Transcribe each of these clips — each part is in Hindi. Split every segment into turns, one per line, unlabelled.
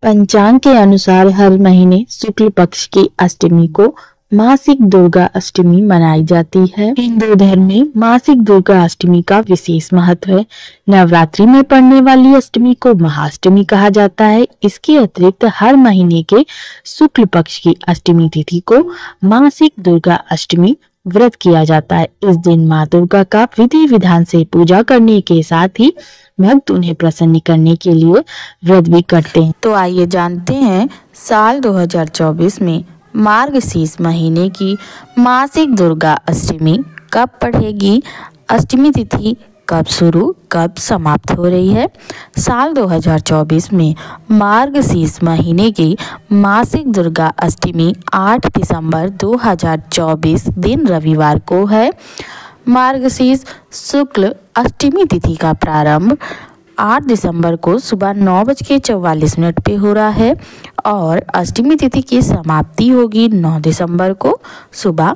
पंचांग के अनुसार हर महीने शुक्ल पक्ष की अष्टमी को मासिक दुर्गा अष्टमी मनाई जाती है। हिंदू धर्म में मासिक दुर्गा अष्टमी का विशेष महत्व है। नवरात्रि में पड़ने वाली अष्टमी को महाअष्टमी कहा जाता है। इसके अतिरिक्त हर महीने के शुक्ल पक्ष की अष्टमी तिथि को मासिक दुर्गा अष्टमी व्रत किया जाता है। इस दिन माँ दुर्गा का विधि विधान से पूजा करने के साथ ही भक्त उन्हें प्रसन्न करने के लिए व्रत भी करते हैं।
तो आइए जानते हैं साल 2024 में मार्गशीर्ष महीने की मासिक दुर्गा अष्टमी कब पड़ेगी, अष्टमी तिथि कब शुरू कब समाप्त हो रही है। साल 2024 में मार्गशीर्ष महीने की मासिक दुर्गा अष्टमी 8 दिसंबर 2024 दिन रविवार को है। मार्गशीर्ष शुक्ल अष्टमी तिथि का प्रारंभ 8 दिसंबर को सुबह 9:44 पे हो रहा है और अष्टमी तिथि की समाप्ति होगी 9 दिसंबर को सुबह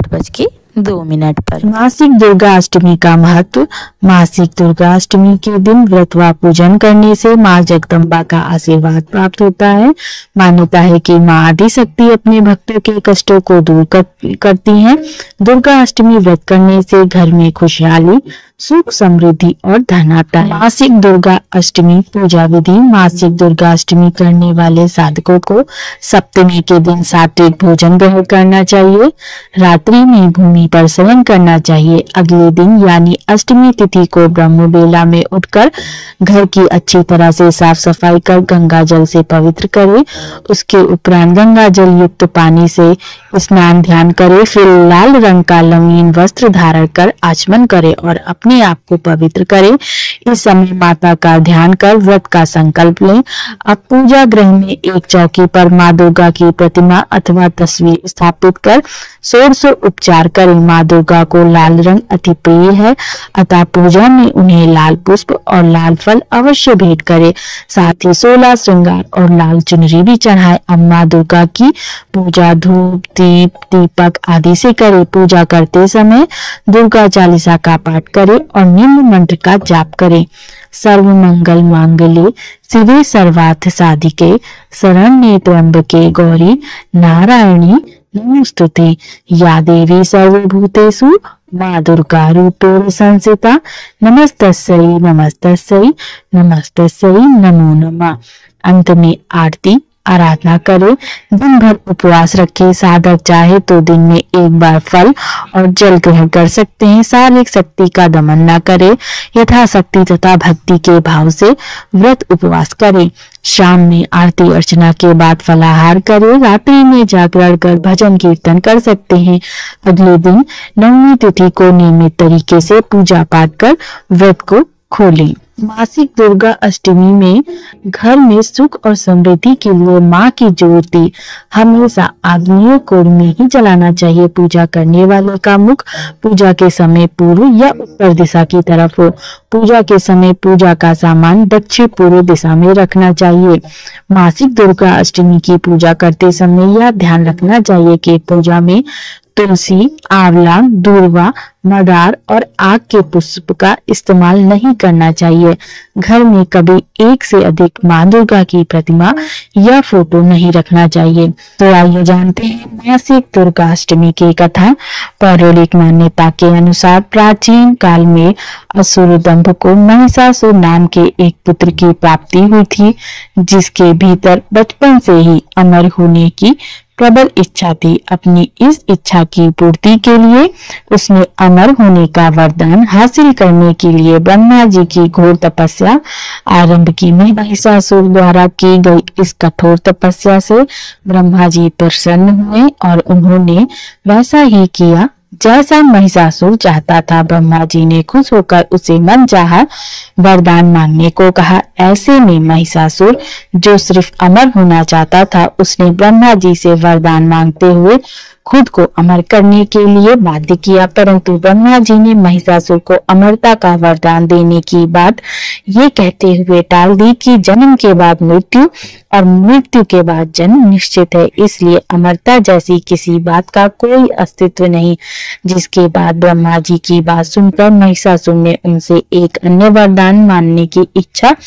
8:02 पर।
मासिक दुर्गा अष्टमी का महत्व। मासिक दुर्गा अष्टमी के दिन व्रत व पूजन करने से माँ जगदम्बा का आशीर्वाद प्राप्त होता है। मान्यता है कि माँ आदिशक्ति अपने भक्तों के कष्टों को दूर करती हैं। दुर्गा अष्टमी व्रत करने से घर में खुशहाली, सुख, समृद्धि और धन आता है। मासिक दुर्गा अष्टमी पूजा विधि। मासिक दुर्गा अष्टमी करने वाले साधकों को सप्तमी के दिन सात्विक भोजन ग्रहण करना चाहिए। रात्रि में भूमि पर शयन करना चाहिए। अगले दिन यानी अष्टमी तिथि को ब्रह्म बेला में उठकर घर की अच्छी तरह से साफ सफाई कर गंगा जल से पवित्र करे। उसके उपरांत गंगा जल युक्त पानी से स्नान ध्यान करे। फिर लाल रंग का लवीन वस्त्र धारण कर आचमन करे और अपने आप को पवित्र करें। इस समय माता का ध्यान कर व्रत का संकल्प लें। अब पूजा गृह में एक चौकी पर माँ दुर्गा की प्रतिमा अथवा तस्वीर स्थापित कर षोडश उपचार करें। माँ दुर्गा को लाल रंग अति प्रिय है, अतः पूजा में उन्हें लाल पुष्प और लाल फल अवश्य भेंट करें। साथ ही 16 श्रृंगार और लाल चुनरी भी चढ़ाए। अब माँ दुर्गा की पूजा धूप, दीप, दीपक आदि से करें। पूजा करते समय दुर्गा चालीसा का पाठ करें और निम्न मंत्र का जाप करें। सर्व मंगल मांगल्ये शिवे सर्वार्थ साधिके शरण्ये त्र्यंबके गौरी नारायणी नमोस्तुते। या देवी सर्वभूतेषु माँ दुर्गा रूपेण संस्थिता नमस्तस्यै नमस्तस्यै नमस्तस्यै नमो नमः। अंत में आरती आराधना करें। दिन भर उपवास रखें। साधक चाहे तो दिन में एक बार फल और जल ग्रहण कर सकते हैं। शारीरिक शक्ति का दमन न करें। यथाशक्ति तथा भक्ति के भाव से व्रत उपवास करें। शाम में आरती अर्चना के बाद फलाहार करें। रात्रि में जागरण कर भजन कीर्तन कर सकते हैं। अगले दिन नवमी तिथि को नियमित तरीके से पूजा पाठ कर व्रत को खोलें। मासिक दुर्गा अष्टमी में घर में सुख और समृद्धि के लिए माँ की ज्योति हमेशा आग्नेय कोण में ही जलाना चाहिए। पूजा करने वाले का मुख पूजा के समय पूर्व या उत्तर दिशा की तरफ हो। पूजा के समय पूजा का सामान दक्षिण पूर्व दिशा में रखना चाहिए। मासिक दुर्गा अष्टमी की पूजा करते समय यह ध्यान रखना चाहिए कि पूजा में तुलसी, आंवला, दूर्वा, मदार और आग के पुष्प का इस्तेमाल नहीं करना चाहिए। घर में कभी एक से अधिक माँ दुर्गा की प्रतिमा या फोटो नहीं रखना चाहिए। तो आइए जानते हैं मासिक दुर्गा अष्टमी की कथा। पौराणिक मान्यता के अनुसार प्राचीन काल में असुर दंभ को महिषासुर नाम के एक पुत्र की प्राप्ति हुई थी, जिसके भीतर बचपन से ही अमर होने की प्रबल इच्छा थी। अपनी इस इच्छा की पूर्ति के लिए उसने अमर होने का वरदान हासिल करने के लिए ब्रह्मा जी की घोर तपस्या आरंभ की। महिषासुर द्वारा की गई इस कठोर तपस्या से ब्रह्मा जी प्रसन्न हुए और उन्होंने वैसा ही किया जैसा महिषासुर चाहता था। ब्रह्मा जी ने खुश होकर उसे मनचाहा वरदान मांगने को कहा। ऐसे में महिषासुर, जो सिर्फ अमर होना चाहता था, उसने ब्रह्मा जी से वरदान मांगते हुए खुद को अमर करने के लिए बाध्य किया। परंतु ब्रह्मा जी ने महिषासुर को अमरता का वरदान देने की बात ये कहते हुए टाल दी कि जन्म के बाद मृत्यु और मृत्यु के बाद जन्म निश्चित है, इसलिए अमरता जैसी किसी बात का कोई अस्तित्व नहीं। जिसके बाद ब्रह्मा जी की बात सुनकर महिषासुर ने उनसे एक अन्य वरदान मानने की इच्छा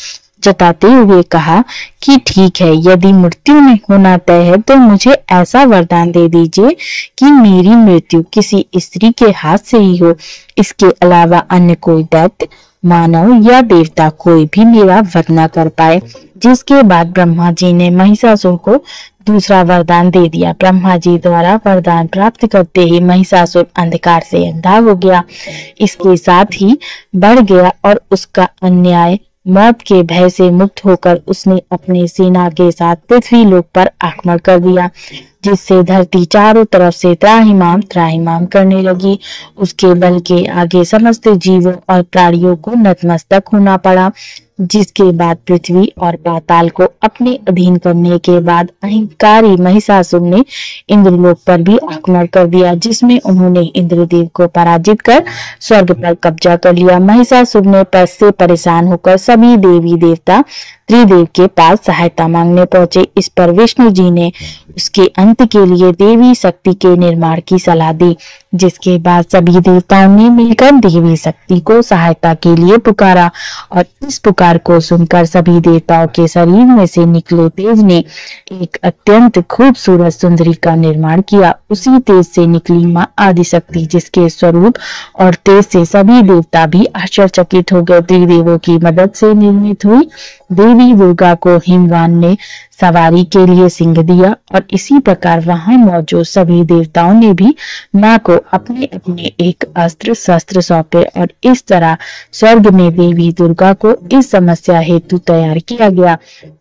जताते हुए कहा कि ठीक है, यदि मृत्यु में होना तय है तो मुझे ऐसा वरदान दे दीजिए कि मेरी मृत्यु किसी स्त्री के हाथ से ही हो। इसके अलावा अन्य कोई दैत्य, मानव या देवता कोई भी मेरा वध न कर पाए। जिसके बाद ब्रह्मा जी ने महिषासुर को दूसरा वरदान दे दिया। ब्रह्मा जी द्वारा वरदान प्राप्त करते ही महिषासुर अंधकार से अंधा हो गया, इसके साथ ही बढ़ गया और उसका अन्याय मौत के भय से मुक्त होकर उसने अपनी सेना के साथ पृथ्वी लोक पर आक्रमण कर दिया, जिससे धरती चारों तरफ से त्राहिमाम त्राहिमाम करने लगी। उसके बल के आगे समस्त जीवों और प्राणियों को नतमस्तक होना पड़ा। जिसके बाद पृथ्वी और पाताल को अपने अधीन करने के बाद अहंकारी महिषासुर ने इंद्रलोक पर भी आक्रमण कर दिया, जिसमें उन्होंने इंद्रदेव को पराजित कर स्वर्ग पर कब्जा कर लिया। महिषासुर ने पद से परेशान होकर सभी देवी देवता त्रिदेव के पास सहायता मांगने पहुंचे। इस पर विष्णु जी ने उसके अंत के लिए देवी शक्ति के निर्माण की सलाह दी, जिसके बाद सभी देवताओं ने मिलकर देवी शक्ति को सहायता के लिए पुकारा और इस पुकार को सुनकर सभी देवताओं के शरीर में से निकले तेज ने एक अत्यंत खूबसूरत सुंदरी का निर्माण किया। उसी तेज से निकली माँ आदिशक्ति, जिसके स्वरूप और तेज से सभी देवता भी आश्चर्यचकित हो गए। त्रिदेवों की मदद से निर्मित हुई देवी दुर्गा को हिमवान ने सवारी के लिए सिंह दिया और इसी प्रकार वहां मौजूद सभी देवताओं ने भी माँ को अपने अपने एक अस्त्र शस्त्र सौंपे और इस तरह स्वर्ग में देवी दुर्गा को इस समस्या हेतु तैयार किया गया।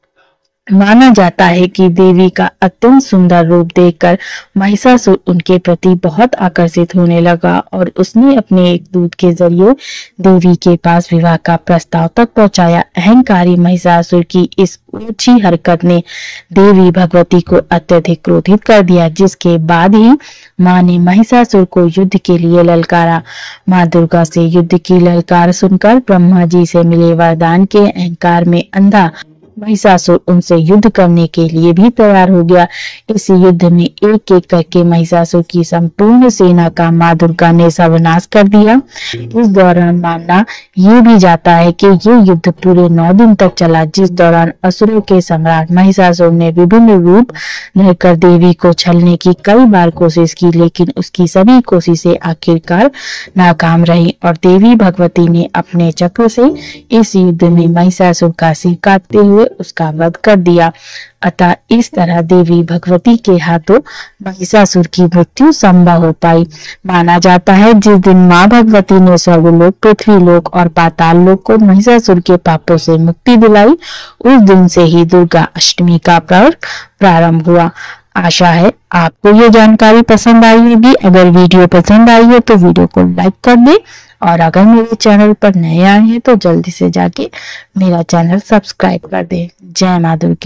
माना जाता है कि देवी का अत्यंत सुंदर रूप देखकर महिषासुर उनके प्रति बहुत आकर्षित होने लगा और उसने अपने एक दूत के जरिए देवी के पास विवाह का प्रस्ताव तक पहुंचाया। अहंकारी महिषासुर की इस ऊंची हरकत ने देवी भगवती को अत्यधिक क्रोधित कर दिया, जिसके बाद ही माँ ने महिषासुर को युद्ध के लिए ललकारा। माँ दुर्गा से युद्ध की ललकार सुनकर ब्रह्मा जी से मिले वरदान के अहंकार में अंधा महिषासुर उनसे युद्ध करने के लिए भी तैयार हो गया। इस युद्ध में एक एक करके महिषासुर की संपूर्ण सेना का माँ दुर्गा ने सर्वनाश कर दिया। इस दौरान माना ये भी जाता है कि ये युद्ध पूरे 9 दिन तक चला, जिस दौरान असुरों के सम्राट महिषासुर ने विभिन्न रूप लेकर देवी को छलने की कई बार कोशिश की, लेकिन उसकी सभी कोशिशें आखिरकार नाकाम रही और देवी भगवती ने अपने चक्र से इस युद्ध में महिषासुर का सिर काटते हुए उसका वध कर दिया। अतः इस तरह देवी भगवती के हाथों महिषासुर की मृत्यु संभव हो पाई। माना जाता है जिस दिन माँ भगवती ने स्वर्गलोक, पृथ्वीलोक और पाताल लोक को महिषासुर के पापों से मुक्ति दिलाई, उस दिन से ही दुर्गा अष्टमी का पर्व प्रारंभ हुआ। आशा है आपको ये जानकारी पसंद आई होगी। अगर वीडियो पसंद आई है तो वीडियो को लाइक कर दे और अगर मेरे चैनल पर नए आए हैं तो जल्दी से जाके मेरा चैनल सब्सक्राइब कर दे। जय माँ दुर्गा।